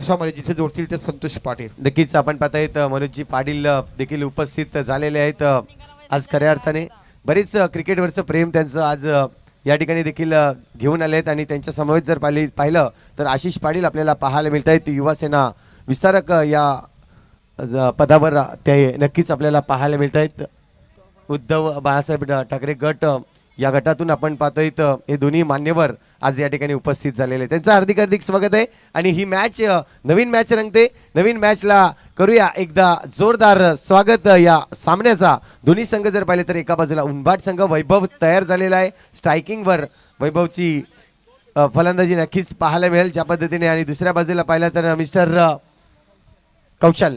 कशामध्ये जिथे जोडतील ते संतोष पाटील. नक्कीच आपण पाहतायत मनोजजी पाटील देखील उपस्थित झालेले आहेत. आज खऱ्या अर्थाने बरीच क्रिकेटवरचं प्रेम त्यांचं आज या ठिकाणी देखील घेऊन आले आहेत आणि त्यांच्या समवेत जर पाहिलं तर आशिष पाटील आपल्याला पाहायला मिळत आहेत. युवासेना विस्तारक या पदावर ते नक्कीच आपल्याला पाहायला मिळत आहेत. उद्धव बाळासाहेब ठाकरे गट या गटातून आपण पाहतोय हे दोन्ही मान्यवर आज या ठिकाणी उपस्थित झालेले. त्यांचं हार्दिक हार्दिक स्वागत आहे आणि ही मॅच नवीन मॅच रंगते. नवीन मॅचला करूया एकदा जोरदार स्वागत या सामन्याचा. दोन्ही संघ जर पाहिले तर एका बाजूला उंबाट संघ वैभव तयार झालेला आहे. स्ट्रायकिंगवर वैभवची फलंदाजी नक्कीच पाहायला मिळेल ज्या पद्धतीने, आणि दुसऱ्या बाजूला पाहिलं तर मिस्टर कौशल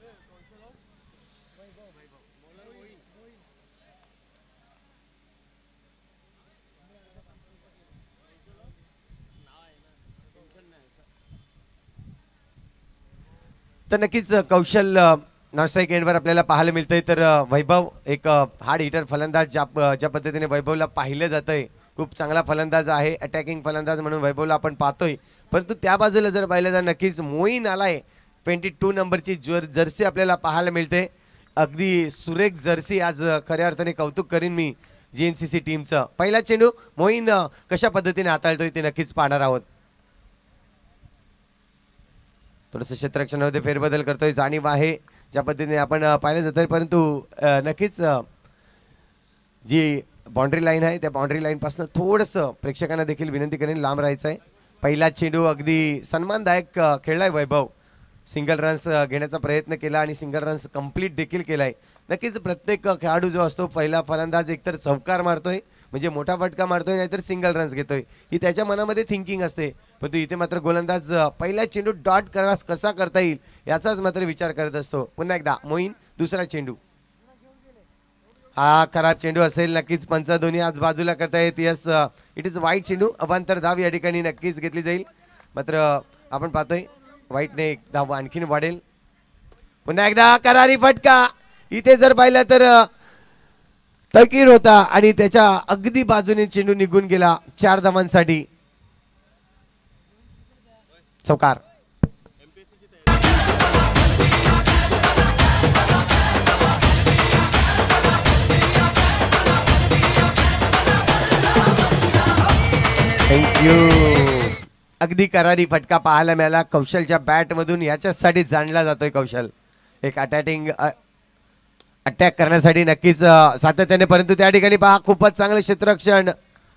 तर नक्कीच कौशल नॉन स्ट्राईक एंडवर आपल्याला पाहायला मिळतंय. तर वैभव एक हार्ड हिटर फलंदाज ज्या पद्धतीने वैभवला पाहिलं जातंय, खूप चांगला फलंदाज आहे, अटॅकिंग फलंदाज म्हणून वैभवला आपण पाहतोय. परंतु त्या बाजूला जर पाहिलं तर नक्कीच मोईन आलाय. 22 नंबरची जर्सी आपल्याला पाहायला मिळते. अगदी सुरेख जर्सी. आज खऱ्या अर्थाने कौतुक करीन मी GNCC टीमचं. पहिला चेंडू मोईन कशा पद्धतीने हाताळतोय ते नक्कीच पाहणार आहोत. थोडंसं क्षेत्ररक्षणामध्ये फेरबदल करतोय, जाणीव आहे ज्या पद्धतीने आपण पाहिलं जातोय. परंतु नक्कीच जी बाउंड्री लाईन आहे त्या बाउंड्री लाईनपासून थोडंसं प्रेक्षकांना देखील विनंती करेन लांब राहायचं आहे. पहिला चेंडू अगदी सन्मानदायक खेळलाय वैभव. सिंगल रन्स घेण्याचा प्रयत्न केला आणि सिंगल रन्स कंप्लीट देखील केलाय. नक्कीच प्रत्येक खेळाडू जो असतो पहिला फलंदाज एकतर चौकार मारतोय म्हणजे मोठा फटका मारतोय, नाहीतर सिंगल रन्स घेतोय, ही त्याच्या मनामध्ये थिंकिंग असते. परंतु इथे मात्र गोलंदाज पहिला चेंडू डॉट कसा करता येईल याचाच मात्र विचार करत असतो. पुन्हा एकदा मोईन दुसरा चेंडू. हा खराब चेंडू असेल. नक्कीच पंच दोन्ही आज बाजूला करतायत. यस, इट इज वाईट चेंडू. अवांतर धाव या ठिकाणी नक्कीच घेतली जाईल. मात्र आपण पाहतोय वाईटने एक धाव आणखीन वाढेल. पुन्हा एकदा करारी फटका. इथे जर पाहिलं तर तकीर होता आणि त्याच्या अगदी बाजूने चेंडू निघून गेला. 4 धावांसाठी चौकार. थँक्यू. अगदी करारी फटका पाहायला मिळाला कौशलच्या बॅटमधून. याच्यासाठी जाणला जातोय कौशल एक अटॅक करण्यासाठी नक्कीच सातत्याने. परंतु त्या ठिकाणी पहा खूपच चांगलं क्षेत्ररक्षण.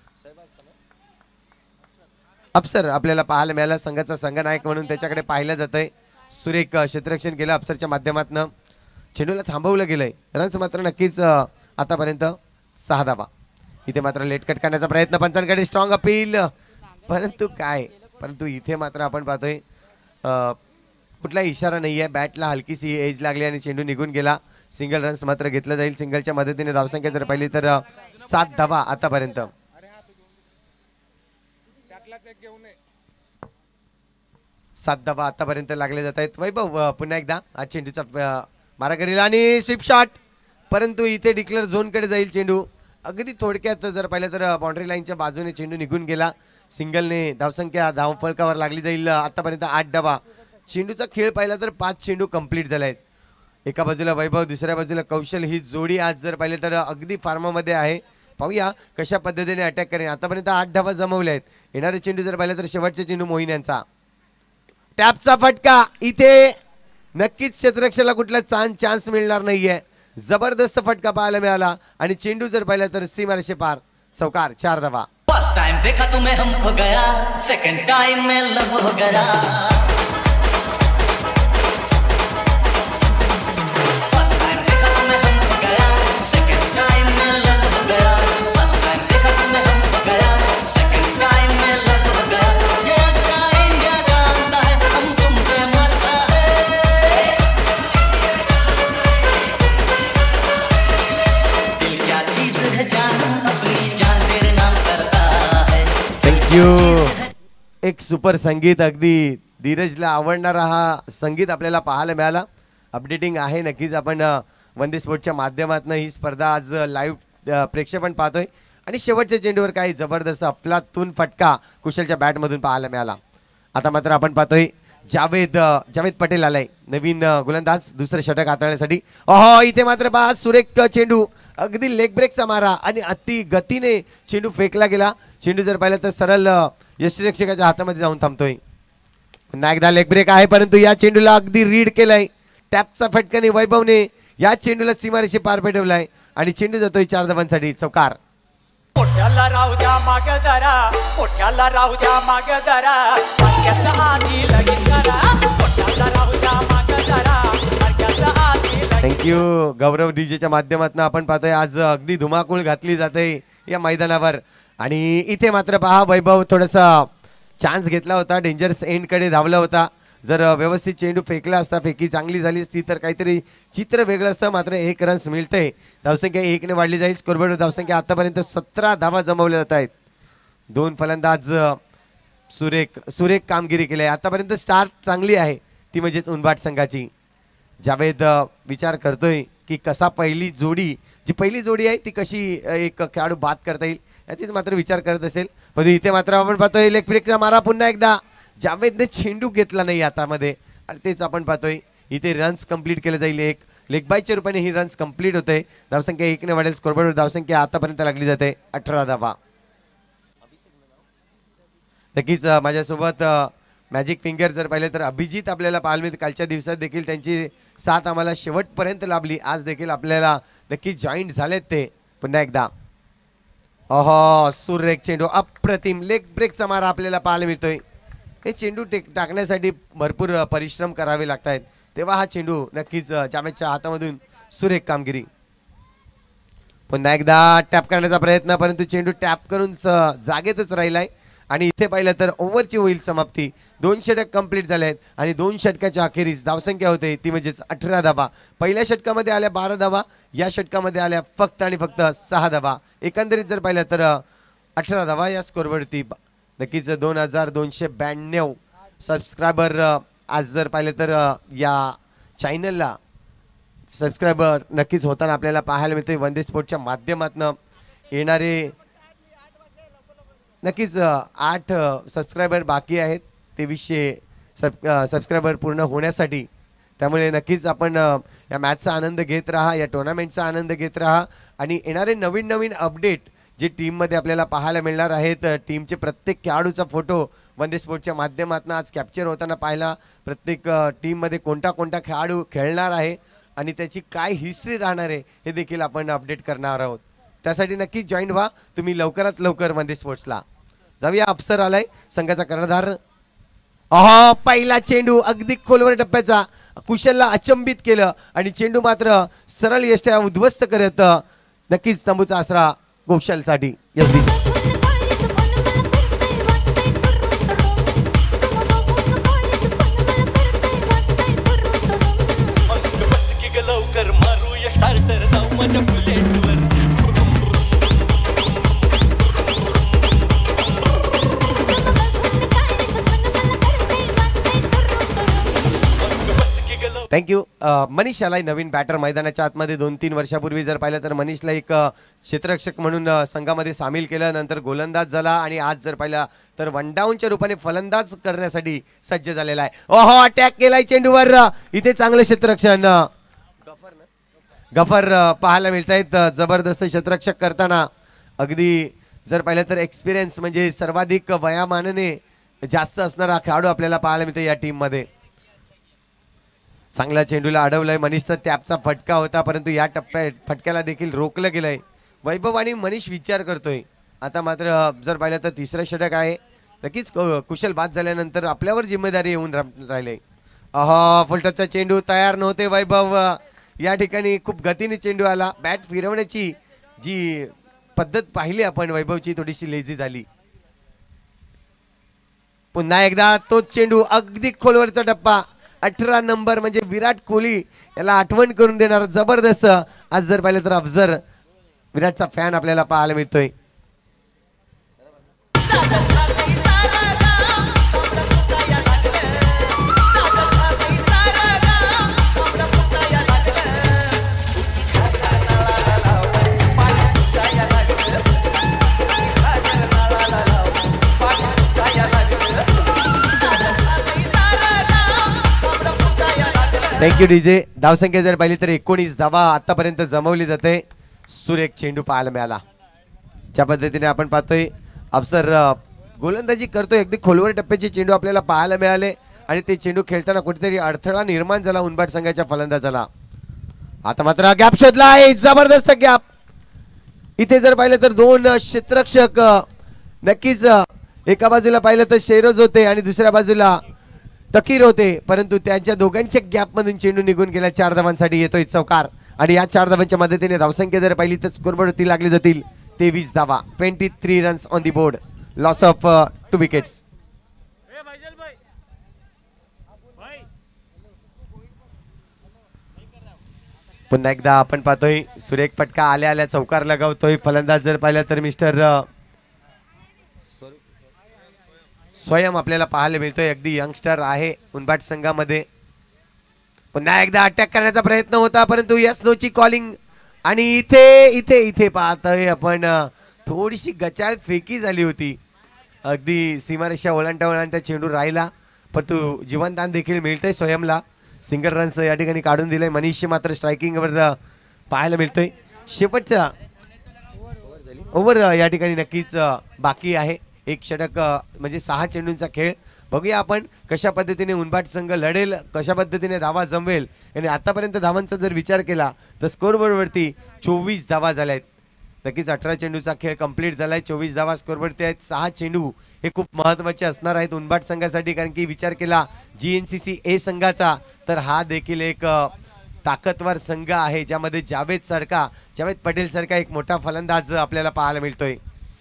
अफसर आपल्याला पाहायला मिळाला संघाचा संघनायक म्हणून त्याच्याकडे पाहिलं जातंय. सुरेख क्षेत्ररक्षण केलं अफसरच्या माध्यमातून. चेंडूला थांबवलं गेलंय. रन्स मात्र नक्कीच आतापर्यंत 6 धावा. इथे मात्र लेट कट करण्याचा प्रयत्न पंचांकडे. Strong appeal. परंतु इथे मात्र आपण पाहतोय कुठला इशारा नाही आहे. बॅटला हलकीशी एज लागली आणि चेंडू निघून गेला. सिंगल रन्स मात्र घेतलं जाईल. सिंगलच्या मदतीने धावसंख्या जर पाहिली तर 7 धावा आतापर्यंत. 7 धावा आतापर्यंत लागले जात आहेत. वैभव पुन्हा एकदा आज चेंडूचा मारा करेल आणि स्वीप शॉट. परंतु इथे डिक्लेअर झोनकडे जाईल चेंडू. अगदी थोडक्यात जर पाहिलं तर बाउंड्री लाईनच्या बाजूने चेंडू निघून गेला. सिंगलने धावसंख्या धावफलकावर लागली जाईल. आतापर्यंत 8 धावा. चेंडूचा खेळ पाहिला तर 5 चेंडू कंप्लीट झाले आहेत. एका बाजूला वैभव दुसऱ्या बाजूला कौशल. ही जोडी आज जर पाहिले तर अगदी फार्मामध्ये आहे. पाहूया कशा पद्धतीने अटॅक करेन. आतापर्यंत 8 धावा जमवल्या आहेत. येणारे चेंडू जर पाहिलं तर शेवटचे चेंडू मोहीन यांचा. टॅपचा फटका. इथे नक्कीच क्षेत्ररक्षणाला कुठला चान्स मिळणार नाहीये. जबरदस्त फटका पाहायला मिळाला आणि चेंडू जर पाहिला तर सीमारेषे पार. चौकार. 4 धावा. फर्स्ट टाइम देखा तुम्हें हम खो गया, सेकंड टाइम में लव हो गया. फर्स्ट टाइम देखा तुम्हें हम खो गया, सेकंड टाइम में लव हो गया. फर्स्ट टाइम देखा तुम्हें हम खो गया, सेकंड टाइम में लव हो गया. ये अच्छा इंडिया जानता है हम तुमसे मरता है. दिल क्या चीज है जानू, अपनी जान तेरे नाम करता है. थँक्यू. एक सुपर संगीत. अगदी धीरजला आवडणारा हा संगीत आपल्याला पाहायला मिळाला. अपडेटिंग आहे नक्कीच. आपण वंदे स्पोर्टच्या माध्यमातून ही स्पर्धा आज लाईव्ह प्रेक्षेपण पाहतोय आणि शेवटच्या चेंडूवर काही जबरदस्त अफलातून फटका कुशलच्या बॅटमधून पाहायला मिळाला. आता मात्र आपण पाहतोय जावेद पटेल आलाय नवीन गोलंदाज दुसरं षटक हाताळण्यासाठी. अहो इथे मात्र पहा सुरेख चेंडू अगदी लेग ब्रेकचा मारा आणि अति गतीने चेंडू फेकला गेला. चेंडू जर पाहिलं तर सरळ यष्टिरक्षकाच्या हातामध्ये जाऊन थांबतोय. पुन्हा एकदा लेग ब्रेक आहे परंतु या चेंडूला अगदी रीड केलाय. टॅपचा फटकाने वैभवने या चेंडूला सीमारेषे पार पेटवलाय आणि चेंडू जातोय 4 धावांसाठी. चौकार. पोट्याला राहू द्या माग जरा, पोट्याला राहू द्या माग जरा, माग्याचं आधी लगीन करा. पोट्याला राहू द्या माग जरा, माग्याचं आधी लगीन. थँक्यू गौरव डीजेच्या माध्यमातून आपण पाहतोय आज अगदी धुमाकूळ घातली जाते या मैदानावर. आणि इथे मात्र पहा वैभव थोडासा चान्स घेतला होता, डेंजरस एंडकडे धावला होता. जर व्यवस्थित चेंडू फेकला असता, फेकी चांगली झाली असती तर काहीतरी चित्र वेगळं असतं. मात्र 1 रन्स मिळते. धावसंख्या 1 ने वाढली जाईल. स्कोरबोर्ड धावसंख्या आतापर्यंत 17 धावा जमवल्या जात आहेत. 2 फलंदाज सुरेख कामगिरी केली आहे आतापर्यंत. स्टार्ट चांगली आहे ती म्हणजेच उनबाट संघाची. जावेद विचार करतोय की कसा पहिली जोडी आहे ती कशी एक खेळाडू बाद करता येईल याचीच मात्र विचार करत असेल. पण इथे मात्र आपण पाहतोय लेग ब्रेकचा मारा पुन्हा एकदा. जावेदने चेंडू घेतला नाही हातामध्ये आणि तेच आपण पाहतोय. इथे रन्स कंप्लीट केले जाईल. एक लेग बायच्या रूपाने ही रन्स कंप्लीट होते. धावसंख्या 1 ने वाढेल. स्कोरबोर्डवर धावसंख्या आतापर्यंत लागली जाते 18 धावा. नक्कीच माझ्यासोबत मॅजिक फिंगर जर पाहिले तर अभिजित आपल्याला पाहायला मिळते. कालच्या दिवसात देखील त्यांची साथ आम्हाला शेवटपर्यंत लाभली. आज देखील आपल्याला नक्की जॉईंट झालेत ते. पुन्हा एकदा अहो सुरेख चेंडू अप्रतिम लेग ब्रेकचा मारा आपल्याला पाहायला मिळतोय. हे चेंडू टाकण्यासाठी भरपूर परिश्रम करावे लागत आहेत. तेव्हा हा चेंडू नक्कीच जावेदच्या हातामधून सुरेख कामगिरी. पुन्हा एकदा टॅप करण्याचा प्रयत्न परंतु चेंडू टॅप करून जागेतच राहिलाय. आणि इथे पाहिलं तर ओव्हरची होईल समाप्ती. 2 षटक कंप्लीट झाले आहेत आणि 2 षटकाच्या अखेरीस धावसंख्या होते ती म्हणजेच 18 धावा. पहिल्या षटकामध्ये आल्या 12 धावा, या षटकामध्ये आल्या फक्त आणि फक्त 6 धावा. एकंदरीत जर पाहिलं तर 18 धावा या स्कोरवरती. नक्कीच 2292 सबस्क्रायबर आज जर पाहिलं तर या चॅनलला सबस्क्रायबर नक्कीच होताना आपल्याला पाहायला मिळते. वंदे स्पोर्टच्या माध्यमातून येणारे नक्कीच 8 सबस्क्रायबर बाकी आहेत 2300 सबस्क्रायबर पूर्ण होण्यासाठी. त्यामुळे नक्कीच आपण या मॅचचा आनंद घेत राहा, या टुर्नामेंटचा आनंद घेत राहा आणि येणारे नवीन अपडेट जे टीममध्ये आपल्याला पाहायला मिळणार आहेत. टीमचे प्रत्येक खेळाडूचा फोटो वंदे स्पोर्टच्या माध्यमातून आज कॅप्चर होताना पाहिला. प्रत्येक टीममध्ये कोणता खेळाडू खेळणार आहे आणि त्याची काय हिस्ट्री राहणार आहे हे देखील आपण अपडेट करणार आहोत. त्यासाठी नक्की जॉईन व्हा तुम्ही लवकरात लवकर वंदे स्पोर्ट्सला. जाऊया अफसर आलाय संघाचा कर्णधार. पहिला चेंडू अगदी खोलवर टप्प्याचा कुशलला अचंबित केलं आणि चेंडू मात्र सरळ यष्ट्या उद्ध्वस्त करत नक्कीच तंबूचा आसरा कौशलसाठी. लवकर मारूया स्टार्टर जाऊ माझ्या बुलेटवर. थँक्यू. मनीष आलाय नवीन बॅटर मैदानाच्या आतमध्ये. 2-3 वर्षापूर्वी जर पाहिलं तर मनीषला एक क्षेत्ररक्षक म्हणून संघामध्ये सामील केलं. नंतर गोलंदाज झाला आणि आज जर पाहिलं तर वनडाऊनच्या रूपाने फलंदाज करण्यासाठी सज्ज झालेला आहे. अटॅक केलाय चेंडूवर. इथे चांगलं क्षेत्ररक्षण गफर पाहायला मिळत आहेत. जबरदस्त क्षेत्ररक्षक करताना अगदी जर पाहिलं तर एक्सपिरियन्स म्हणजे सर्वाधिक वयामानाने जास्त असणारा खेळाडू आपल्याला पाहायला मिळतो या टीममध्ये. चांगला चेंडूला अडवलंय. मनीषचा टॅपचा फटका होता परंतु या फटक्याला देखील रोखलं गेलंय. वैभव आणि मनीष विचार करतोय. आता मात्र जर पाहिलं तर 3रं षटक आहे. नक्कीच कुशल बाद झाल्यानंतर आपल्यावर जिम्मेदारी येऊन राहिले. फुलटचचा चेंडू तयार नव्हते वैभव. या ठिकाणी खूप गतीने चेंडू आला. बॅट फिरवण्याची जी पद्धत पाहिली आपण वैभवची थोडीशी लेझी झाली. पुन्हा एकदा तोच चेंडू अगदी खोलवरचा टप्पा. 18 नंबर म्हणजे विराट कोहली याला आठवण करून देणार जबरदस्त. आज जर पाहिलं तर अफजर विराटचा फॅन आपल्याला पाहायला मिळतोय. Thank you DJ. धावसंख्या जर पाहिली तर 19 धावा आतापर्यंत जमवली जाते. सुरेख चेंडू पाहायला मिळाला. ज्या पद्धतीने आपण पाहतोय अफसर गोलंदाजी करतोय, अगदी खोलवर टप्प्याचे चेंडू आपल्याला पाहायला मिळाले आणि ते चेंडू खेळताना कुठेतरी अडथळा निर्माण झाला उंबाट संघाच्या फलंदाजाला. आता मात्र गॅप शोधला आहे, जबरदस्त गॅप. इथे जर पाहिलं तर दोन क्षेत्ररक्षक नक्कीच एका बाजूला पाहिलं तर शेरोज होते आणि दुसऱ्या बाजूला तकीर होते, परंतु त्यांच्या दोघांच्या गॅप मधून चेंडू निघून गेला. 4 धावांसाठी येतोय चौकार आणि या 4 धावांच्या मदतीने धावसंख्या जर पाहिली तर स्कोरबोर्डवरती लागली जातील 23 धावा. 23 runs on the board. Loss of 2 wickets. पुन्हा एकदा आपण पाहतोय सुरेख फटका आल्या आल्या चौकार लगावतोय फलंदाज. जर पाहिलं तर मिस्टर स्वयं आपल्याला पाहायला मिळतोय. अगदी यंगस्टर आहे उंबाट संघामध्ये. पुन्हा एकदा अटॅक करण्याचा प्रयत्न होता परंतु यस नोची कॉलिंग. आणि इथे इथे इथे पाहतोय आपण थोडीशी गचाळ फेकी झाली होती. अगदी सीमारेषा ओलांडता चेंडू राहिला परंतु जीवनदान देखील मिळतंय स्वयंला. सिंगल रन्स या ठिकाणी काढून दिलंय. मनीष मात्र स्ट्रायकिंगवर पाहायला मिळतोय. शेवटचा ओव्हर या ठिकाणी नक्कीच बाकी आहे. एक षटक म्हणजे 6 चेंडूंचा खेळ. बघूया आपण कशा पद्धतीने उंबाट संघ लढेल, कशा पद्धतीने धावा जमवेल. आणि आतापर्यंत धावांचा जर विचार केला तर स्कोरबोर्डवरती 24 धावा झाल्या आहेत. नक्कीच 18 चेंडूचा खेळ कंप्लीट झालाय. 24 धावा स्कोरवरती आहेत. 6 चेंडू हे खूप महत्त्वाचे असणार आहेत उंबाट संघासाठी, कारण की विचार केला GNCC A संघाचा तर हा देखील एक ताकदवर संघ आहे ज्यामध्ये जावेद पटेल सारखा एक मोठा फलंदाज आपल्याला पाहायला मिळतोय.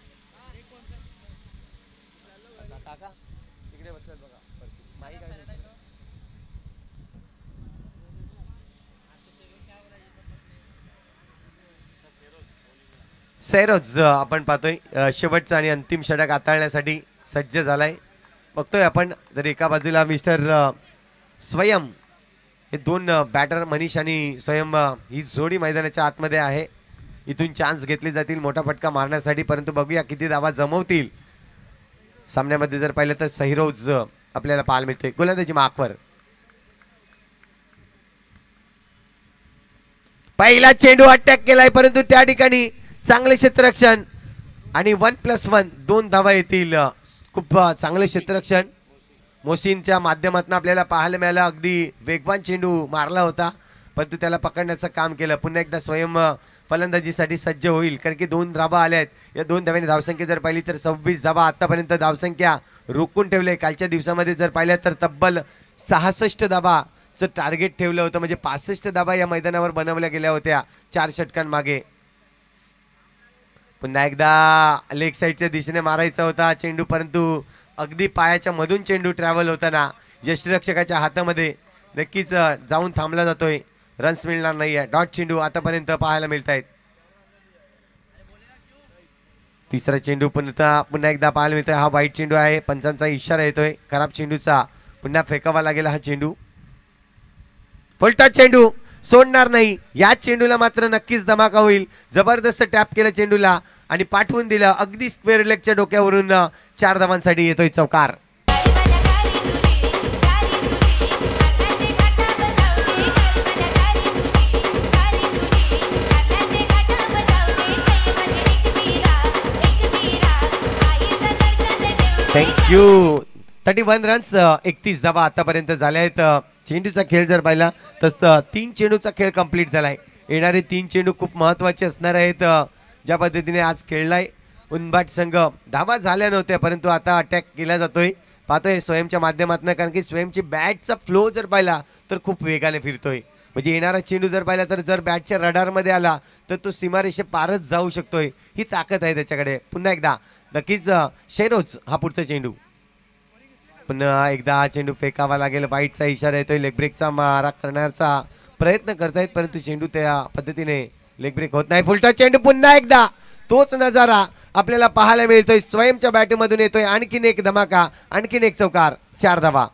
सैरोज आपण पाहतोय शेवटचा आणि अंतिम षटक हाताळण्यासाठी सज्ज झालाय. बघतोय आपण जर एका बाजूला मिस्टर स्वयं हे 2 बॅटर मनीष आणि स्वयं ही जोडी मैदानाच्या आतमध्ये आहे. इथून चान्स घेतली जातील मोठा फटका मारण्यासाठी, परंतु बघूया किती धावा जमवतील. सामन्यामध्ये जर पाहिलं तर सैरोज आपल्याला पाहायला मिळतोय गोलंदाजी मार्कवर. पहिला चेंडू अटॅक केलाय परंतु त्या ठिकाणी चांगले क्षेत्ररक्षण आणि 1+1 2 धावा येतील. खूप चांगले क्षेत्ररक्षण मोसीनच्या माध्यमातून आपल्याला पाहायला मिळालं. अगदी वेगवान चेंडू मारला होता परंतु त्याला पकडण्याचं काम केलं. पुन्हा एकदा स्वयं फलंदाजीसाठी सज्ज होईल कारण की 2 धावा आल्या आहेत. या 2 धाव्याने धावसंख्या जर पाहिली तर 26 धावा आतापर्यंत धावसंख्या रोखून ठेवले. कालच्या दिवसामध्ये जर पाहिलं तर तब्बल 66 धावाचं टार्गेट ठेवलं होतं, म्हणजे 65 धावा या मैदानावर बनवल्या गेल्या होत्या 4 षटकांमागे. पुन्हा एकदा लेग साईडच्या दिशेने मारायचा होता चेंडू परंतु अगदी पायाच्या मधून चेंडू ट्रॅव्हल होताना यष्टिरक्षकाच्या हातामध्ये नक्कीच जाऊन थांबला जातोय. रन्स मिळणार नाहीये. डॉट चेंडू आतापर्यंत पाहायला मिळत आहेत. तिसरा चेंडू पुन्हा एकदा पाहायला मिळतोय. हा वाईट चेंडू आहे. पंचांचा इशारा येतोय खराब चेंडूचा. पुन्हा फेकावा लागेल हा चेंडू. फुलटा चेंडू सोडणार नाही. या चेंडूला मात्र नक्कीच धमाका होईल. जबरदस्त टॅप केलं चेंडूला आणि पाठवून दिलं अगदी स्क्वेअर लेगच्या डोक्यावरून. 4 धावांसाठी येतोय चौकार. थँक्यू. 31 रन्स 31 धावा आतापर्यंत झाल्या आहेत. चेंडूचा खेळ जर पाहिला तर 3 चेंडूचा खेळ कंप्लीट झालाय. येणारे 3 चेंडू खूप महत्त्वाचे असणार आहेत. ज्या पद्धतीने आज खेळलाय उंबाट संघ. धावा झाल्या नव्हत्या परंतु आता अटॅक केला जातोय. पाहतोय स्वयंच्या माध्यमातून कारण की स्वयंची बॅटचा फ्लो जर पाहिला तर खूप वेगाने फिरतोय. म्हणजे येणारा चेंडू जर पाहिला तर जर बॅटच्या रडारमध्ये आला तर तो सीमारेषे पारच जाऊ शकतोय. ही ताकद आहे त्याच्याकडे. पुन्हा एकदा नक्कीच शेरोज हा पुढचा चेंडू. पुन्हा एकदा हा चेंडू फेकावा लागेल. वाईटचा इशारा येतोय. लेग ब्रेकचा मारा करण्याचा प्रयत्न करतायत परंतु चेंडू त्या पद्धतीने लेग ब्रेक होत नाही. फुलटा चेंडू. पुन्हा एकदा तोच नजारा आपल्याला पाहायला मिळतोय. स्वयंच्या बॅटमधून येतोय आणखीन एक धमाका, आणखीन एक चौकार. 4 धावा.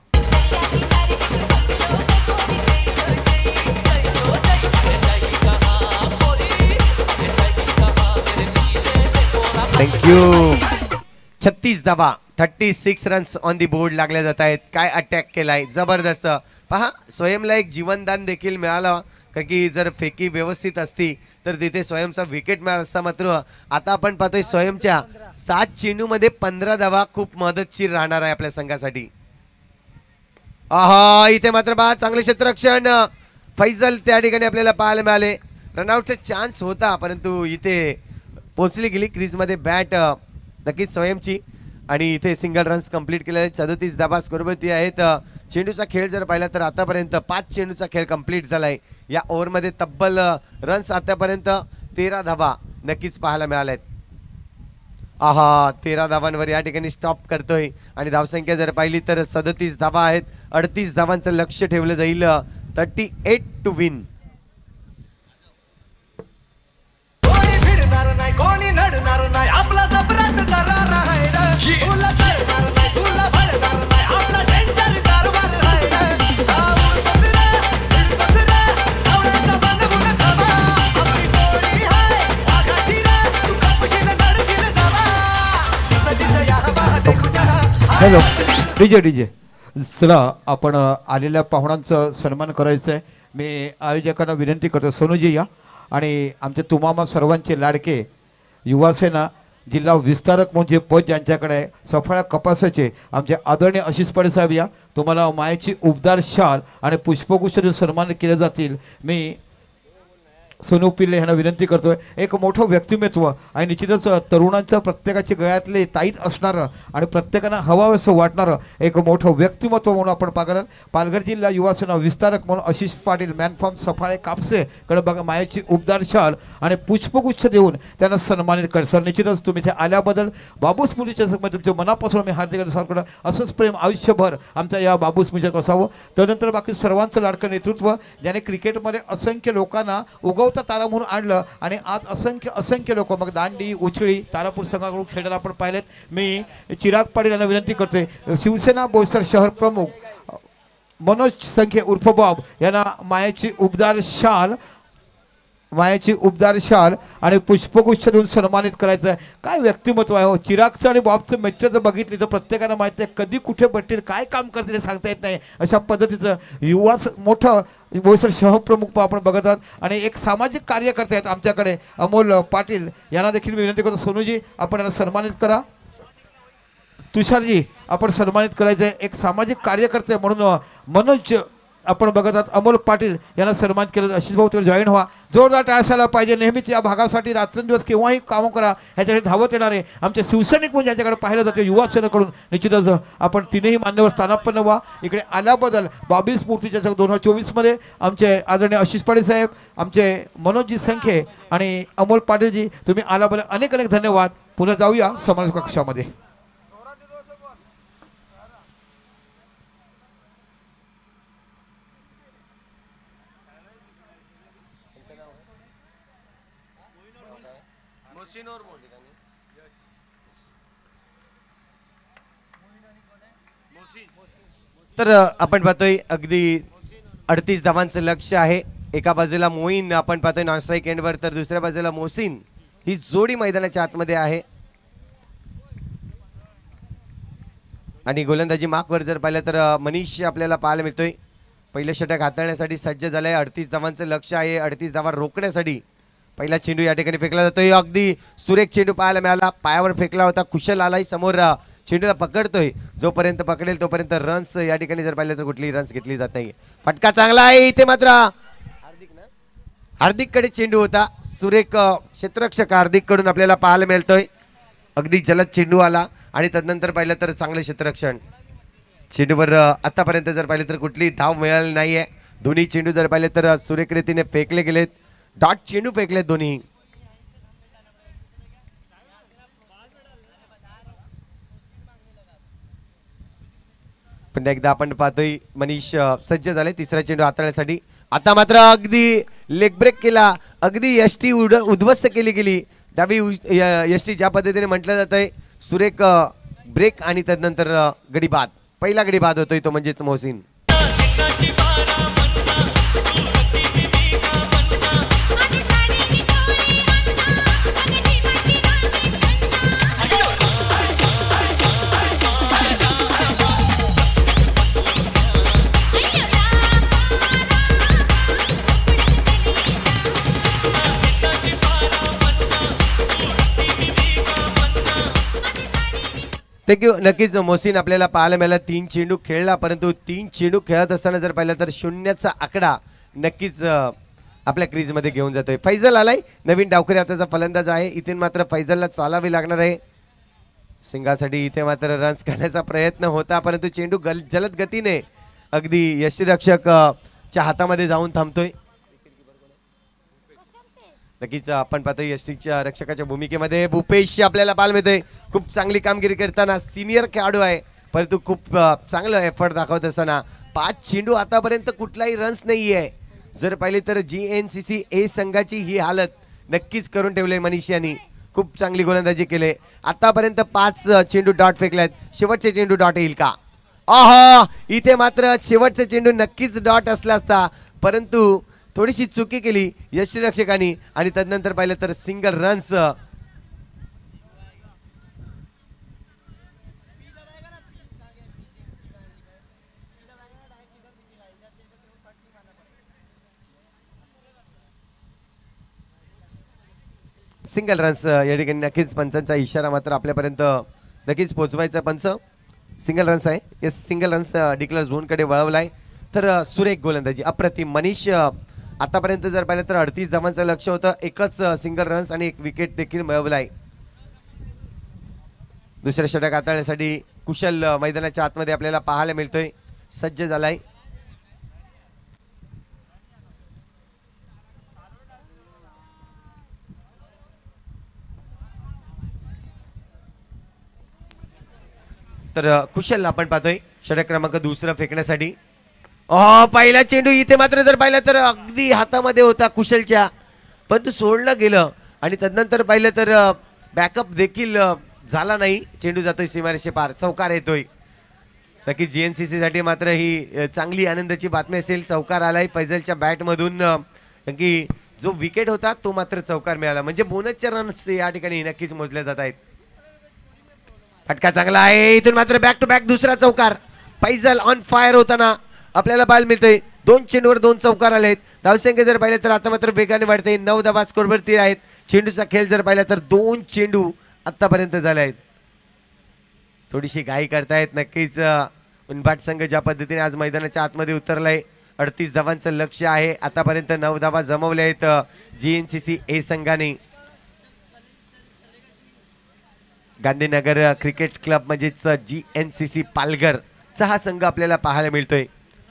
थँक्यू. 36 धावा 36 रन्स ऑन दी बोर्ड लागले जात आहेत. काय अटॅक केलाय जबरदस्त. पहा स्वयंला एक जीवनदान देखील मिळालं, कारण की जर फेकी व्यवस्थित असती तर तिथे स्वयंचा विकेट मिळाला असता. मात्र आता आपण पाहतोय स्वयंच्या 7 चेंडूमध्ये 15 धावा खूप मदतशीर राहणार आहे आपल्या संघासाठी. आहा इथे मात्र पहा चांगले क्षेत्ररक्षण फैजल त्या ठिकाणी आपल्याला पाहायला मिळाले. रनआउटचा चान्स होता परंतु इथे पोहोचली गेली क्रीजमध्ये बॅट नक्कीच स्वयंची आणि इथे सिंगल रन्स कंप्लीट केले. 37 धावा स्कोरवरती आहेत. चेंडूचा खेळ जर पाहिला तर आतापर्यंत 5 चेंडूचा खेळ कंप्लीट झालाय. या ओव्हरमध्ये तब्बल रन्स आतापर्यंत 13 धावा नक्कीच पाहायला मिळाल्या आहेत. आहा 13 धावांवर या ठिकाणी स्टॉप करतोय आणि धावसंख्या जर पाहिली तर 37 धावा आहेत. 38 धावांचं लक्ष ठेवलं जाईल. 38 टू विन. कोणी फिरणार नाही कोणी नडणार नाही आपला सम्राट दरार आहे रे. तुला करणार नाही तुला भरणार नाही आपला डेंजर कारभार आहे रे. आवडतोस रे फिरतोस रे आवडायचा बनवून खावा. आपली टोळी आहे वाघाची रे तू कपशील नडशील जावा. तिथं तिथं या हवा देखू जहा. हॅलो डीजे डीजे चला आपण आलेल्या पाहुण्यांचा सन्मान करायचा आहे. मी आयोजकांना विनंती करतो सोनूजी या आणि आमचे तुमामा सर्वांचे लाडके युवासेना जिल्हा विस्तारक म्हणून जे पद ज्यांच्याकडे आहे सफळ्या कपासाचे आमचे आदरणीय आशिष पाटील साहेब या. तुम्हाला मायेची उबदार शाल आणि पुष्पगुच्छ सन्मान केले जातील. मी सोनू पिल्ले यांना विनंती करतोय. एक मोठं व्यक्तिमत्व आणि निश्चितच तरुणांच्या प्रत्येकाच्या गळ्यातले ताईत असणारं आणि प्रत्येकानं हवं असं वाटणारं एक मोठं व्यक्तिमत्व म्हणून आपण पाहणार. पालघर जिल्हा युवासेना विस्तारक म्हणून आशिष पाटील मॅनफॉर्म सफाळे कापसेकडे बघा मायाची उबदार शाल आणि पुष्पगुच्छ देऊन त्यांना सन्मानित कर. सर निश्चितच तुम्ही इथे आल्याबद्दल बाबू स्मृतीच्या तुमच्या मनापासून मी हार्दिक स्वागत. असंच प्रेम आयुष्यभर आमच्या या बाबू स्मृतीत असावं. त्यानंतर बाकी सर्वांचं लाडकं नेतृत्व ज्याने क्रिकेटमध्ये असंख्य लोकांना तारा म्हणून आणलं आणि आज असंख्य लोक मग दांडी उछळी तारापूर संघाकडून खेळायला आपण पाहिलेत. मी चिराग पाटील यांना विनंती करतोय. शिवसेना बोईसर शहर प्रमुख मनोज संखे उर्फ बॉब यांना मायाची उबदार शाल आणि पुष्पगुच्छ देऊन सन्मानित करायचं आहे. काय व्यक्तिमत्व आहे हो. चिरागचं आणि बॉबचं मित्र जर बघितली तर प्रत्येकाला माहिती आहे कधी कुठे भेटतील काय काम करतील हे सांगता येत नाही. अशा पद्धतीचं युवा मोठं बोईसर शहर प्रमुख आपण बघत आहात. आणि एक सामाजिक कार्यकर्ते आहेत आमच्याकडे अमोल पाटील यांना देखील मी विनंती करतो. सोनूजी आपण यांना सन्मानित करा. तुषारजी आपण सन्मानित करायचं आहे. एक सामाजिक कार्यकर्ते म्हणून मनोज आपण बघत आहात अमोल पाटील यांना सन्मानित केलं. आशिष भाऊ तुम्ही जॉईन व्हा. जोरदार टाळ्या असायला पाहिजे. नेहमीच या भागासाठी रात्रंदिवस केव्हाही कामं करा ह्याच्यासाठी धावत येणारे आमचे शिवसैनिक म्हणून ज्यांच्याकडे पाहिलं जाते युवा सेनेकडून निश्चितच आपण तिन्ही मान्यवर स्थानापन्न व्हा. इकडे आल्याबद्दल 22 मूर्तीच्या 2024 आमचे आदरणीय आशिष पाटील साहेब आमचे मनोजजी संखे आणि अमोल पाटीलजी तुम्ही आल्याबद्दल अनेक अनेक धन्यवाद. पुन्हा जाऊया समाज कक्षामध्ये. तर आपण पाहतोय अगदी 38 धावांचं लक्ष आहे. एका बाजूला मोईन आपण पाहतोय नॉन स्ट्राईक एंडवर तर दुसऱ्या बाजूला मोहसिन ही जोडी मैदानाच्या आतमध्ये आहे. आणि गोलंदाजी मार्कवर जर पाहिलं तर मनीष आपल्याला पाहायला मिळतोय. पहिलं षटक हाताळण्यासाठी सज्ज झालंय. 38 धावांचं लक्ष आहे. 38 धावा रोखण्यासाठी पहिला चेंडू या ठिकाणी फेकला जातोय. अगदी सुरेख चेंडू पाहायला मिळाला. पायावर फेकला होता. कुशल आलाही समोर चेंडूला पकडतोय. जोपर्यंत पकडेल तोपर्यंत रन्स या ठिकाणी जर पाहिलं तर कुठली रन्स घेतली जात नाही. फटका चांगला आहे. इथे मात्र हार्दिक कडे चेंडू होता. सुरेख क्षेत्ररक्षक हार्दिक कडून आपल्याला पाहायला मिळतोय. अगदी जलद चेंडू आला आणि तदनंतर पाहिलं तर चांगलं क्षेत्ररक्षण. चेंडूवर आतापर्यंत जर पाहिलं तर कुठली धाव मिळाली नाहीये. दोन्ही चेंडू जर पाहिले तर सुरेख रीतीने फेकले गेलेत. डॉट चेंडू फेकलेत दोन्ही. पण एकदा आपण पाहतोय मनीष सज्ज झाले तिसरा चेंडू हाताळण्यासाठी. आता मात्र अगदी लेग ब्रेक केला. अगदी यष्टी उद्ध्वस्त केली गेली. त्यावेळी यष्टी ज्या पद्धतीने म्हटलं जात आहे सुरेख ब्रेक आणि तदनंतर गडी बाद. पहिला गडी बाद होतोय तो म्हणजेच मोहसिन. थँक्यू. नक्कीच मोहसिन आपल्याला पाहायला मिळाला 3 चेंडू खेळला, परंतु 3 चेंडू खेळत असताना जर पाहिलं तर 0चा आकडा नक्कीच आपल्या क्रीजमध्ये घेऊन जातोय. फैजल आलाय, नवीन डावखरी आताचा फलंदाज आहे. इथे मात्र फैजलला चालावी लागणार आहे. सिंगासाठी इथे मात्र रन्स करण्याचा प्रयत्न होता, परंतु चेंडू जलद गतीने अगदी यष्टीरक्षक च्या हातामध्ये जाऊन थांबतोय. नक्कीच आपण पाहतोय यष्टीच्या रक्षकाच्या भूमिकेमध्ये भूपेश आपल्याला पाहायला मिळतोय. खूप चांगली कामगिरी करताना सिनियर खेळाडू आहे, परंतु खूप चांगलं एफर्ट दाखवत असताना 5 चेंडू आतापर्यंत कुठलाही रन्स नाही आहे. जर पाहिली तर GNCC ए संघाची ही हालत नक्कीच करून ठेवले. मनीष यांनी खूप चांगली गोलंदाजी केली. आतापर्यंत 5 चेंडू डॉट फेकल्यात. शेवटचे चेंडू डॉट येईल का? आहा, इथे मात्र शेवटचे चेंडू नक्कीच डॉट असला असता, परंतु थोडीशी चुकी केली यष्टीरक्षकांनी आणि तदनंतर पाहिलं तर सिंगल रन्स. सिंगल रन्स या ठिकाणी नक्कीच पंचांचा इशारा मात्र आपल्यापर्यंत नक्कीच पोहोचवायचा. पंच सिंगल रन्स आहे. येस, सिंगल रन्स डिक्लेअर झोनकडे वळवलाय. तर सुरेख गोलंदाजी अप्रतिम. मनीष आतापर्यंत जर पाहिलं तर 38 धावांचं लक्ष होतं. एकच सिंगल रन्स आणि एक विकेट देखील मिळवलाय. दुसऱ्या षटक हाताळण्यासाठी कुशल मैदानाच्या आतमध्ये आपल्याला पाहायला मिळतोय. सज्ज झालाय. तर कुशल आपण पाहतोय षटक क्रमांक 2 फेकण्यासाठी. पहिला चेंडू इथे मात्र जर पाहिलं तर अगदी हातामध्ये होता कुशलच्या, पण तो सोडलं गेलं आणि तदनंतर पाहिलं तर बॅकअप देखील झाला नाही. चेंडू जातोय सीमारेषे पार, चौकार येतोय. नक्की GNCC साठी मात्र ही चांगली आनंदाची बातमी असेल. चौकार आलाय फैजलच्या बॅटमधून. नक्की जो विकेट होता तो मात्र चौकार मिळाला, म्हणजे बोनसच्या रन्स या ठिकाणी नक्कीच मोजले जात आहेत. फटका चांगला आहे. इथून मात्र बॅक टू बॅक दुसरा चौकार. फैजल ऑन फायर होताना आपल्याला पाहायला मिळतंय. 2 चेंडूवर 2 चौकार आले आहेत. धावसंख्या जर पाहिलं तर आता मात्र वेगाने वाढते. 9 धावा स्कोरवरती आहेत. चेंडूचा खेळ जर पाहिला तर 2 चेंडू आतापर्यंत झाले आहेत. थोडीशी घाई करतायत नक्कीच उनबाट संघ ज्या पद्धतीने आज मैदानाच्या आतमध्ये उतरलाय. 38 धावांचं लक्ष आहे. आतापर्यंत 9 धावा जमवल्या आहेत GNCC ए संघाने. गांधीनगर क्रिकेट क्लब म्हणजेच GNCC पालघरचा हा संघ आपल्याला पाहायला मिळतोय.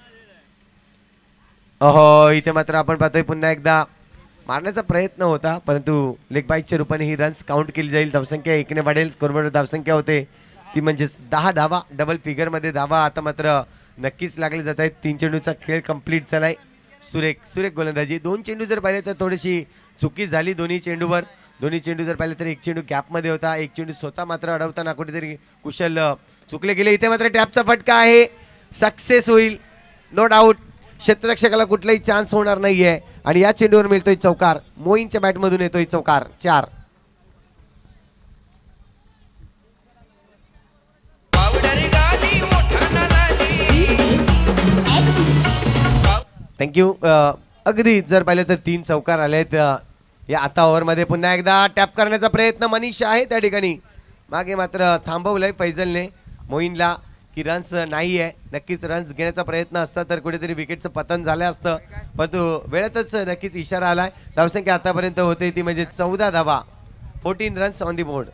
इथे मात्र आपण पाहतोय पुन्हा एकदा मारण्याचा प्रयत्न होता, परंतु लेग बाईकच्या रूपाने ही रन्स काउंट केली जाईल. धावसंख्या 1 ने वाढेल. स्कोरवर धावसंख्या होते ती म्हणजेच 10 धावा. डबल फिगर मध्ये धावा आता मात्र नक्कीच लागले जात आहेत. 3 चेंडूचा खेळ कंप्लीट झालाय. सुरेख गोलंदाजी. 2 चेंडू जर पाहिले तर थोडीशी चुकी झाली दोन्ही चेंडूवर. दोन्ही चेंडू जर पाहिले तर एक चेंडू गॅपमध्ये होता, एक चेंडू स्वतः मात्र अडवताना कुठेतरी कुशल चुकले गेले. इथे मात्र टॅपचा फटका आहे. सक्सेस होईल नो डाऊट. क्षेत्ररक्षकाला कुठलाही चान्स होणार नाहीये आणि या चेंडूवर मिळतोय चौकार. मोईनच्या बॅटमधून येतोय चौकार. 4. थँक्यू. अगदी जर पाहिलं तर 3 चौकार आलेत या आता ओव्हरमध्ये. पुन्हा एकदा टॅप करण्याचा प्रयत्न मनीष आहे त्या ठिकाणी. मागे मात्र थांबवलंय फैजलने मोईनला की रन्स नाही आहे. नक्कीच रन्स घेण्याचा प्रयत्न असता तर कुठेतरी विकेटचं पतन झालं असतं, परंतु वेळेतच नक्कीच इशारा आलाय. धावसंख्या आतापर्यंत होते ती म्हणजे 14 धावा. 14 रन्स ऑन दी बोर्ड.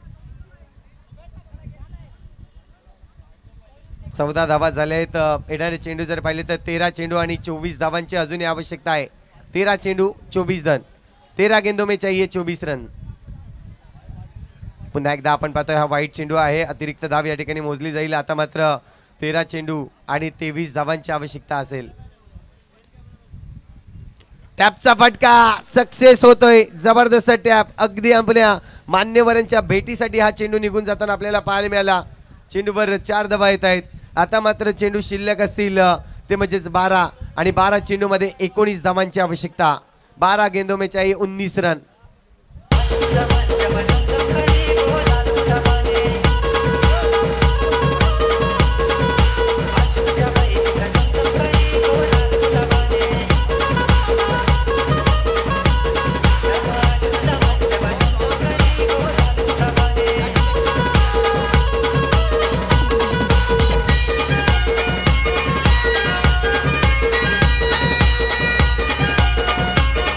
14 धावा झाल्या आहेत. येणारे चेंडू जर पाहिले तर 13 चेंडू आणि 24 धावांची अजूनही आवश्यकता आहे. 13 चेंडू 24 रन. 13 गेंदों में चाहिए 24 रन. पुन्हा एकदा आपण पाहतोय हा वाईट चेंडू आहे. अतिरिक्त धाव या ठिकाणी मोजली जाईल. आता मात्र 13 चेंडू आणि 23 धावांची आवश्यकता असेल. टॅपचा फटका सक्सेस होतोय. जबरदस्त टॅप. अगदी आपल्या मान्यवरांच्या भेटीसाठी हा चेंडू निघून जाताना आपल्याला पाहायला मिळाला. चेंडूवर 4 धावा येत आहेत. आता मात्र चेंडू शिल्लक असतील ते म्हणजेच 12 आणि 12 चेंडू मध्ये 19 धावांची आवश्यकता. 12 गेंदों में चाहिए 19 रन.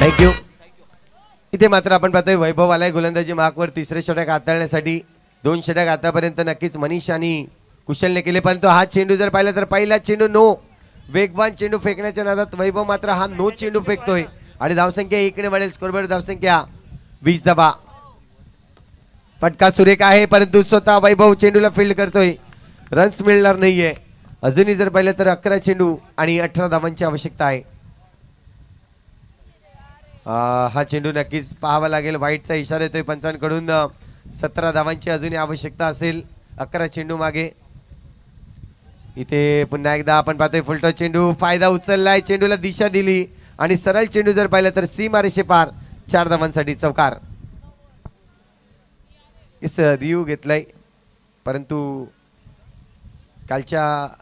थँक्यू. इथे मात्र आपण पाहतोय वैभव आलाय गोलंदाजी मार्कवर तिसरे षटक हाताळण्यासाठी. 2 षटक आतापर्यंत नक्कीच मनीष आणि कुशलने केले, परंतु हा चेंडू जर पाहिला तर पहिला चेंडू नो. वेगवान चेंडू फेकण्याच्या नादात वैभव मात्र हा नो चेंडू फेकतोय आणि धावसंख्या इकडे वाढेल. स्कोरबोर्ड धावसंख्या 20 धावा. फटका सुरेख आहे, परंतु स्वतः वैभव चेंडूला फील्ड करतोय. रन्स मिळणार नाहीये. अजूनही जर पाहिलं तर 11 चेंडू आणि 18 धावांची आवश्यकता आहे. हा चेंडू नक्कीच पाहावा लागेल. वाईटचा इशारा येतोय पंचांकडून. 17 धावांची अजूनही आवश्यकता असेल 11 चेंडू मागे. इथे पुन्हा एकदा आपण पाहतोय फुलटॉस चेंडू. फायदा उचललाय, चेंडूला दिशा दिली आणि सरळ चेंडू जर पाहिलं तर सीमा रेषे पार. 4 धावांसाठी चौकार. इस रिव्ह्यू घेतलाय, परंतु कालच्या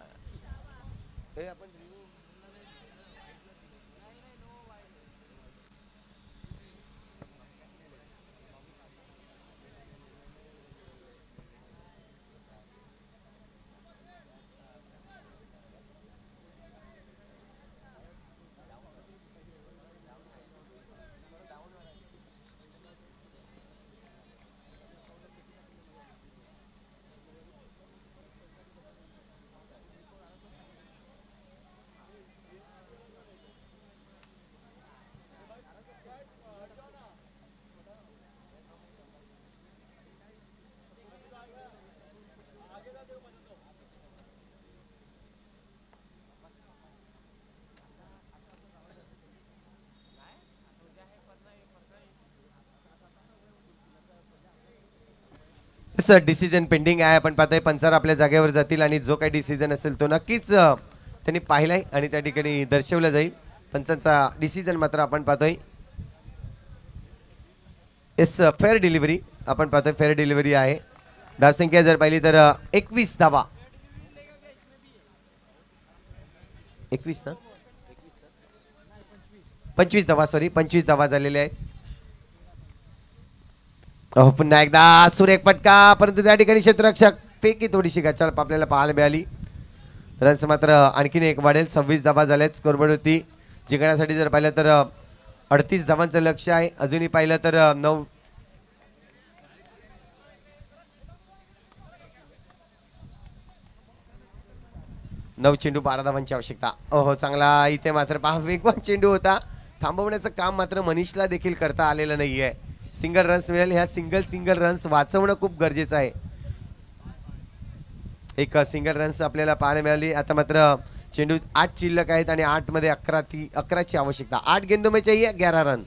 डिसिजन पेंडिंग आहे. आपण पाहतोय पंचार आपल्या जागेवर जातील आणि जो काही डिसिजन असेल तो नक्कीच त्यांनी पाहिलाय आणि त्या ठिकाणी दर्शवला जाईल. पंचांचा डिसिजन मात्र आपण पाहतोय येस फेअर डिलिव्हरी. आपण पाहतोय फेअर डिलिव्हरी आहे. धावसंख्या जर पाहिली तर 21 धावा. 21 ना 25 धावा, सॉरी 25 धावा झालेल्या आहेत. पुन्हा एकदा सुरेख फटका, परंतु त्या ठिकाणी क्षेत्ररक्षक पैकी थोडीशी गचाळ आपल्याला पाहायला मिळाली. रन्स मात्र आणखीन एक वाढेल. 26 धावा झाल्यात स्कोरबोर्डवरती. जिंकण्यासाठी जर पाहिलं तर 38 धावांचं लक्ष आहे. अजूनही पाहिलं तर 9 चेंडू 12 धावांची आवश्यकता. हो चांगला इथे मात्र पहा वेगवान चेंडू होता. थांबवण्याचं काम मात्र मनीषला देखील करता आलेलं नाहीये. सिंगल रन्स मिळेल. ह्या सिंगल रन्स वाचवणं खूप गरजेचं आहे. एक सिंगल रन्स आपल्याला पाहायला मिळाली. आता मात्र चेंडू 8 शिल्लक आहेत आणि 8 मध्ये 11 ची आवश्यकता. 8 गेंदों में चाहिए 11 रन.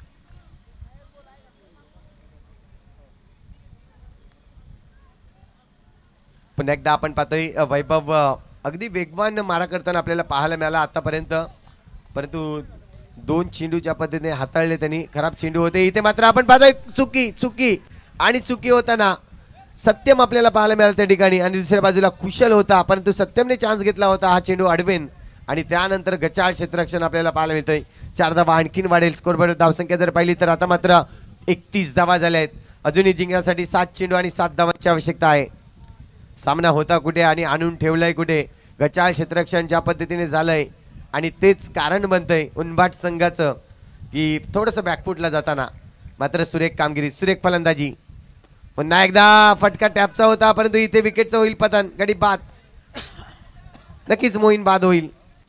पुन्हा एकदा आपण पाहतोय वैभव अगदी वेगवान मारा करताना आपल्याला पाहायला मिळाला आतापर्यंत, परंतु 2 चेंडू ज्या पद्धतीने हाताळले त्यांनी खराब चेंडू होते. इथे मात्र आपण पाहतोय चुकी आणि चुकी होताना सत्यम आपल्याला पाहायला मिळालं त्या ठिकाणी आणि दुसऱ्या बाजूला कुशल होता, परंतु सत्यमने चान्स घेतला होता हा चेंडू अडवेन आणि त्यानंतर गचाळ क्षेत्ररक्षण आपल्याला पाहायला मिळतंय. 4 धावा आणखीन वाढेल. स्कोरबोर्ड धावसंख्या जर पाहिली तर आता मात्र 31 धावा झाल्या आहेत. अजूनही जिंकण्यासाठी 7 चेंडू आणि 7 धावांची आवश्यकता आहे. सामना होता कुठे आणि आणून ठेवलाय कुठे. गचाळ क्षेत्ररक्षण ज्या पद्धतीने झालंय आणि तेच कारण बनतंय उनबाट संघाचं की थोडंसं बॅकफुटला जाताना. मात्र सुरेख कामगिरी, सुरेख फलंदाजी. पुन्हा एकदा फटका टॅपचा होता, परंतु इथे विकेटचं होईल पतन. गडी बाद, नक्कीच मोहीन बाद होईल.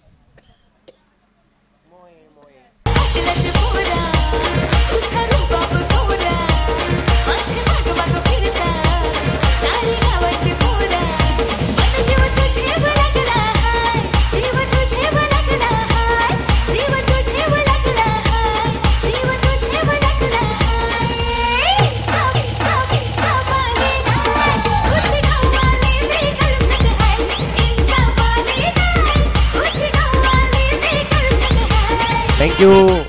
थँक्यू.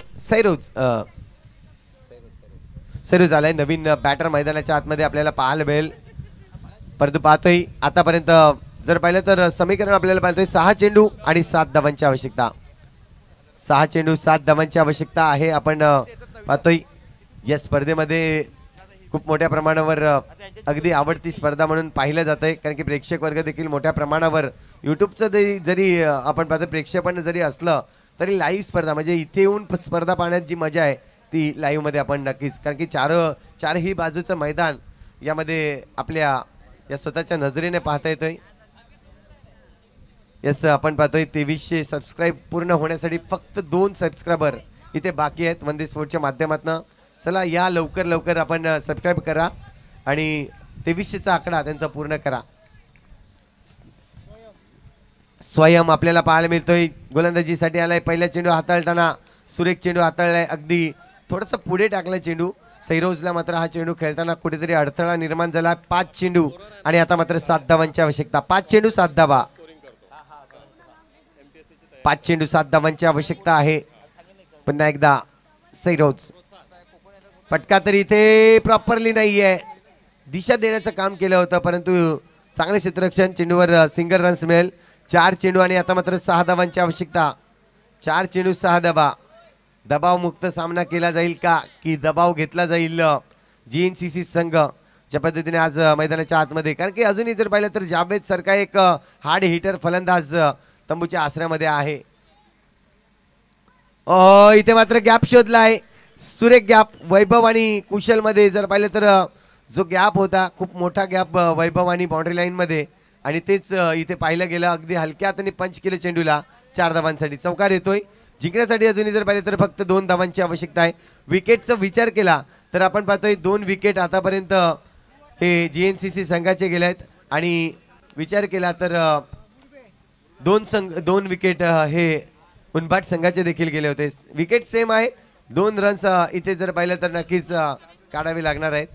सैरूज आलाय. नवीन बॅटर मैदानाच्या आतमध्ये आपल्याला पाहायला मिळेल, परंतु पाहतोय आतापर्यंत जर पाहिलं तर समीकरण आपल्याला पाहतोय 6 चेंडू आणि 7 धावांची आवश्यकता. 6 चेंडू 7 धावांची आवश्यकता आहे. आपण पाहतोय या स्पर्धेमध्ये खूप मोठ्या प्रमाणावर अगदी आवडती स्पर्धा म्हणून पाहिलं जात आहे, कारण की प्रेक्षक वर्ग देखील मोठ्या प्रमाणावर यूट्यूबचं जरी आपण पाहतो प्रेक्षेपण जरी असलं तरी लाईव्ह स्पर्धा म्हणजे इथे येऊन स्पर्धा पाहण्यात जी मजा आहे ती लाईव्हमध्ये आपण नक्कीच, कारण की चारही बाजूचं मैदान यामध्ये आपल्या या स्वतःच्या नजरेने पाहता येतोय. यस, आपण पाहतोय 2300 सबस्क्राईब पूर्ण होण्यासाठी फक्त 2 सबस्क्रायबर इथे बाकी आहेत वंदे स्पोर्टच्या माध्यमातून. चला या लवकर आपण सबस्क्राईब करा आणि 2300चा आकडा त्यांचा पूर्ण करा. स्वयं आपल्याला पाहायला मिळतोय गोलंदाजीसाठी आलाय. पहिल्या चेंडू हाताळताना सुरेख चेंडू हाताळलाय, अगदी थोडंसं पुढे टाकलाय चेंडू. सैरोजला मात्र हा चेंडू खेळताना कुठेतरी अडथळा निर्माण झाला. 5 चेंडू आणि आता मात्र 7 धावांची आवश्यकता. 5 चेंडू 7 धावा. 5 चेंडू 7 धावांची आवश्यकता आहे. पुन्हा एकदा सैरोज फटका तरी इथे प्रॉपरली नाहीये. दिशा देण्याचं काम केलं होतं परंतु चांगले क्षेत्ररक्षण. चेंडूवर सिंगल रन्स मिळेल. 4 चेंडू आणि आता मात्र 6 धावांची आवश्यकता. 4 चेंडू 6 धावा. दबाव मुक्त सामना केला जाईल का की दबाव घेतला जाईल GNCC संघ ज्या पद्धतीने आज मैदानाच्या आतमध्ये, कारण की अजूनही जर पाहिलं तर जावेद सारखा एक हार्ड हिटर फलंदाज तंबूच्या आसऱ्यामध्ये आहे. इथे मात्र गॅप शोधला आहे. सुरेख गॅप वैभव आणि कुशल मध्ये जर पाहिलं तर जो गॅप होता खूप मोठा गॅप वैभव आणि बाउंड्री लाईन मध्ये, आणि तेच इथे पाहिलं गेलं. अगदी हलक्यात आणि पंच केलं चेंडूला. 4 धावांसाठी चौकार येतोय. जिंकण्यासाठी अजूनही जर पाहिलं तर फक्त 2 धावांची आवश्यकता आहे. विकेटचा विचार केला तर आपण पाहतोय 2 विकेट आतापर्यंत हे GNCC संघाचे गेले आहेत आणि विचार केला तर 2 विकेट हे उनबाट संघाचे देखील गेले होते. विकेट सेम आहे. 2 रन्स इथे जर पाहिलं तर नक्कीच काढावे लागणार आहेत.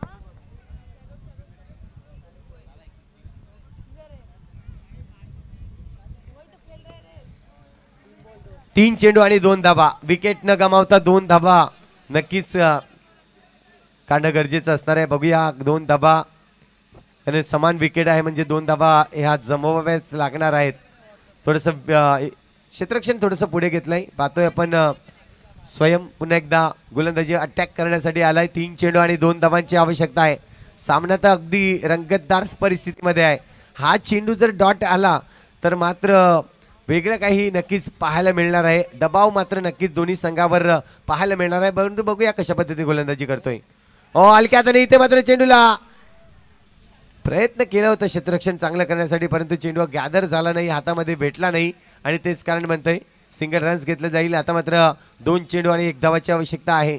3 चेंडू आणि 2 धावा. विकेट न गमावता 2 धावा नक्कीच काढणं गरजेचं असणार आहे. बघूया 2 धावा आणि समान विकेट आहे म्हणजे 2 धावा ह्या जमवाव्याच लागणार आहेत. थोडंसं क्षेत्ररक्षण थोडंसं पुढे घेतलंय. पाहतोय आपण स्वयं पुन्हा एकदा गोलंदाजी अटॅक करण्यासाठी आलाय. 3 चेंडू आणि 2 धावांची आवश्यकता आहे. सामना तर अगदी रंगतदार परिस्थितीमध्ये आहे. हा चेंडू जर डॉट आला तर मात्र वेगळं काही नक्कीच पाहायला मिळणार आहे. दबाव मात्र नक्कीच दोन्ही संघावर पाहायला मिळणार आहे. परंतु बघूया कशा पद्धतीने गोलंदाजी करतोय. हलक्यात आणि इथे मात्र चेंडूला प्रयत्न केला होता क्षेत्ररक्षण चांगलं करण्यासाठी परंतु चेंडू गॅदर झाला नाही, हातामध्ये भेटला नाही आणि तेच कारण म्हणतंय सिंगल रन्स घेतलं जाईल. आता मात्र 2 चेंडू आणि 1 धावाची आवश्यकता आहे.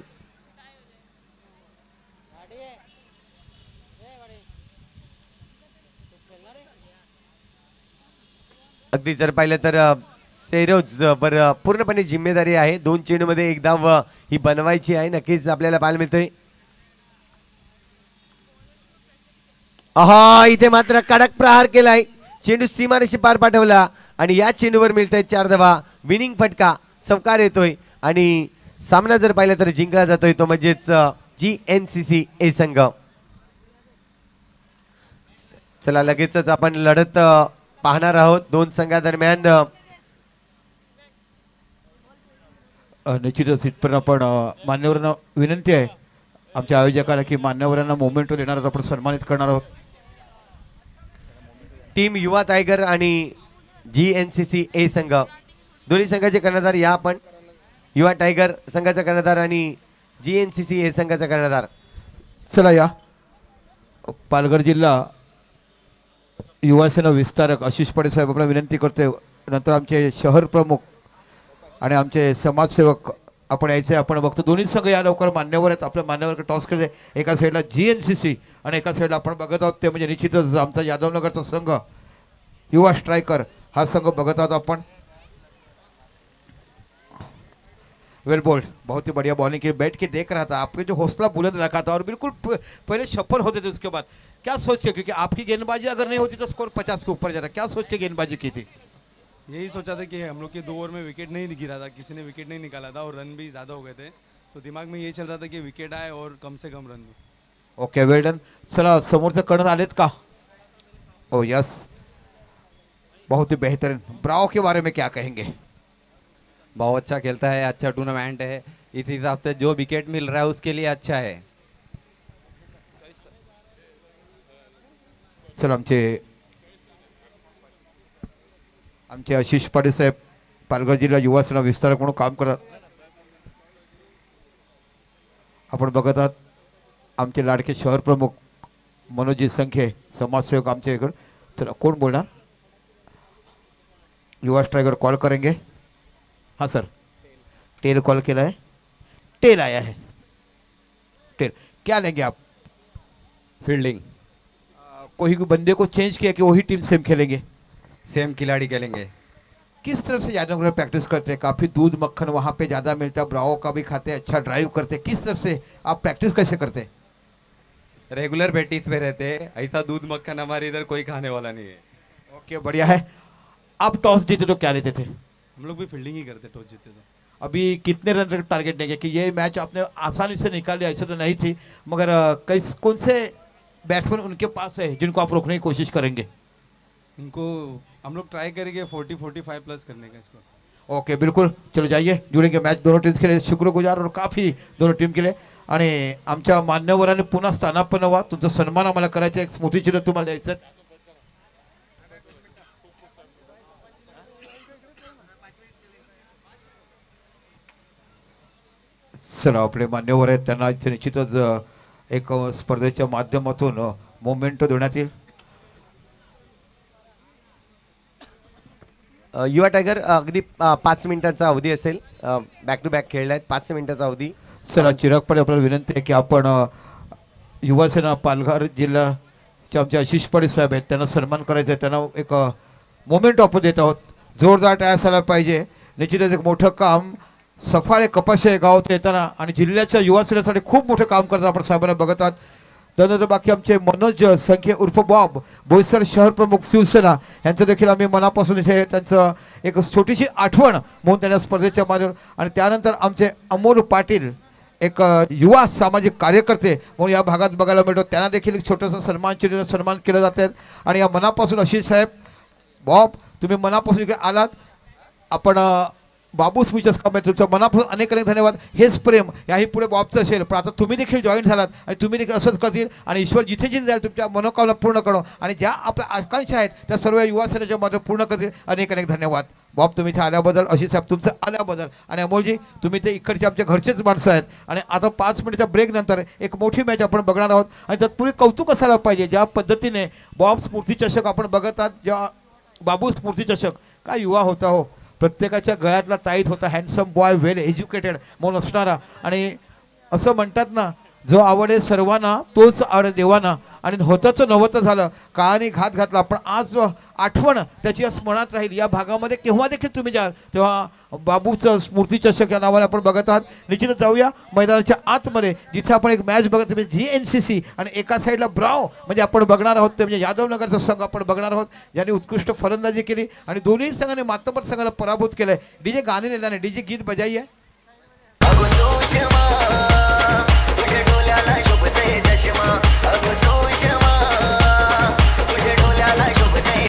अगदी जर पाहिलं तर सैरोज बर पूर्णपणे जिम्मेदारी आहे. 2 चेंडू मध्ये 1 धाव ही बनवायची आहे. नक्कीच आपल्याला पाहायला मिळतोय. इथे मात्र कडक प्रहार केलाय. चेंडू सीमारेषे पार पाठवला आणि या चेंडूवर मिळतंय 4 धावा. विनिंग फटका चौकार येतोय आणि सामना जर पाहिला तर जिंकला जातोय तो म्हणजेच GNCC ए संघ. चला लगेचच आपण लढत पाहणार आहोत 2 संघादरम्यान. निश्चितच इथपर्यंत आपण मान्यवरांना विनंती आहे आमच्या आयोजकाला की मान्यवरांना मोमेंटो देणार आहोत, आपण सन्मानित करणार आहोत. टीम युवा टायगर आणि GNCC ए संघ दोन्ही संघाचे कर्णधार या आपण. युवा टायगर संघाचा कर्णधार आणि GNCC ए संघाचा कर्णधार. चला या पालघर जिल्हा युवा सेना विस्तारक आशिष पाटील साहेब आपल्याला विनंती करतोय. नंतर आमचे शहर प्रमुख आणि आमचे समाजसेवक आपण यायचे. आपण बघतो दोन्ही संघ या लवकर मान्यवर आहेत. आपल्या मान्यवर टॉस केले. एका साईडला GNCC आणि एका साईडला आपण बघत आहोत ते म्हणजे निश्चितच आमचा यादवनगरचा संघ युवा स्ट्रायकर हा संघ बघत आहोत आपण. वेल बोल्ड, बहुत ही बढ़िया बॉलिंग की. बैठ के देख रहा था आपके जो हौसला बुलंद रखा था और बिल्कुल पहले छप्पर होते थे उसके बाद क्या सोच के, क्योंकि आपकी गेंदबाजी अगर नहीं होती तो स्कोर 50 के ऊपर जाता. क्या सोच के गेंदबाजी की थी? यही सोचा था कि हम लोग के 2 ओवर में विकेट नहीं गिरा था, किसी ने विकेट नहीं निकाला था और रन भी ज़्यादा हो गए थे, तो दिमाग में ये चल रहा था कि विकेट आए और कम से कम रन भी. Okay well done. चला समोरचे कर्ण आलेत का? ओ यस, बहुत ही बेहतरीन. ब्रावो के बारे में क्या कहेंगे? बहुत अच्छा खेलता है, अच्छा टूर्नामेंट है, इस हिसाब से जो विकेट मिल रहा है उसके लिए अच्छा है. सर आमचे आशिष पाटील साहेब पालघर जिल्हा युवा सेना विस्तारक म्हणून काम करतात. आपण बघत आहात आमचे लाडके शहर प्रमुख मनोजी संखे समाजसेवक आमच्या इकडं. चला कोण बोलणार? युवा स्ट्राइकर कॉल करेंगे. हाँ सर, टेल कॉल केला है, टेल आया है. टेल क्या लेंगे आप? फील्डिंग कोई बंदे को चेंज किया कि वही टीम सेम खेलेंगे? सेम खिलाड़ी खेलेंगे. किस तरह से यादव प्रैक्टिस करते हैं? काफ़ी दूध मक्खन वहाँ पे ज़्यादा मिलता है, ब्रावो का भी खाते हैं, अच्छा ड्राइव करते हैं. किस तरह से आप प्रैक्टिस कैसे करते हैं? रेगुलर प्रैक्टिस पे रहते हैं. ऐसा दूध मक्खन हमारे इधर कोई खाने वाला नहीं है. ओके, बढ़िया है. आप टॉस जीते तो क्या लेते थे? हम लोग भी फील्डिंग ही करते टॉस जीते तो. अभी कितने रन का टारगेट देंगे कि ये मैच आपने आसानी से निकाल लिया? ऐसे तो नहीं थी, मगर कौन से बैट्समैन उनके पास है जिनको आप रोकने की कोशिश करेंगे? इनको हम लोग ट्राई करेंगे 40-45 प्लस करने का इसको. ओके, बिल्कुल. चलो जाइए, जुड़ेंगे मैच दोनों टीम्स के लिए. शुक्रगुजार और काफ़ी दोनों टीम के लिए. आणि आमच्या मान्यवरांनी पुन्हा स्थानापन्न व्हा. तुमचा सन्मान आम्हाला करायचा, एक स्मृतिचिन्ह तुम्हाला द्यायचं. चला, आपले मान्यवर आहेत त्यांना इथे निश्चितच एक स्पर्धेच्या माध्यमातून मोमेंटो देण्यात येईल. युवा टायगर अगदी 5 मिनिटाचा अवधी असेल. बॅक टू बॅक खेळले आहेत. 5 मिनिटाचा अवधी. चला, चिरागपणे आपल्याला विनंती आहे की आपण युवा सेना पालघर जिल्ह्याचे आमचे आशिष पाटील साहेब आहेत, त्यांना सन्मान करायचा आहे. त्यांना एक मोमेंट आपण देत आहोत. जोरदार टाळ्या असायला पाहिजे. निश्चितच एक मोठं काम सफाळे कपाशे गावात येताना आणि जिल्ह्याच्या युवा सेनेसाठी खूप मोठं काम करतात आपण साहेबांना बघत आहात. त्यानंतर बाकी आमचे मनोज संखे उर्फ बॉब बोईसर शहर प्रमुख शिवसेना यांचं देखील आम्ही मनापासून इथे त्यांचं एक छोटीशी आठवण म्हणून त्यांना स्पर्धेच्या माध्यमातून. आणि त्यानंतर आमचे अमोल पाटील एक युवा सामाजिक कार्यकर्ते म्हणून या भागात बघायला मिळतो. त्यांना देखील एक छोटासा सन्मान केलं जाते. आणि या मनापासून आशिष साहेब, बॉब, तुम्ही मनापासून इकडे आलात. आपण बाबू स्पीचर्स कमेंट तुमच्या मनापासून अनेक धन्यवाद. हेच प्रेम याही पुढे बॉबचं असेल. पण आता तुम्ही देखील जॉईन झालात आणि तुम्ही देखील असंच करतील आणि ईश्वर जिथे जिथे जाईल तुमच्या मनोकामना पूर्ण करो आणि ज्या आपल्या आकांक्षा आहेत त्या सर्व युवा सेनेच्या मध्ये पूर्ण करतील. अनेक धन्यवाद. बॉब, तुम्ही इथे आल्याबद्दल, अशी साहेब तुमचं आल्याबद्दल. आणि अमोलजी, तुम्ही ते इकडचे आमच्या घरचेच माणसं आहेत. आणि आता 5 मिनिटच्या ब्रेक नंतर एक मोठी मॅच आपण बघणार आहोत. आणि त्यात पुढे कौतुक असायला पाहिजे ज्या पद्धतीने बॉब स्मृती चषक आपण बघत आहात. ज्या बाबू स्मृती चषक, काय युवा होता हो. प्रत्येकाच्या गळ्यातला ताईत होता. हँडसम बॉय, वेल एज्युकेटेड म्हणून असणारा. आणि असं म्हणतात ना, जो आवडे सर्वांना तोच आवडे देवांना. आणि होताचं नव्हतं झालं, काळाने घात घातला. पण आज आठवण त्याची स्मरणात राहील. या भागामध्ये केव्हा देखील तुम्ही जाल तेव्हा बाबूचं स्मृती चषक या नावाने आपण बघत आहात. निश्चितच जाऊया मैदानाच्या आतमध्ये जिथे आपण एक मॅच बघत GNCC आणि एका साईडला ब्राव म्हणजे आपण बघणार आहोत. ते म्हणजे यादवनगरचा संघ आपण बघणार आहोत ज्यांनी उत्कृष्ट फलंदाजी केली आणि दोन्ही संघाने मातबर संघाला पराभूत केलंय. डीजे गाणे लिहिल्याने डीजे गीत बजाई आहे. तुझे डोल्याला शोभते चष्मा, अगं सुषमा.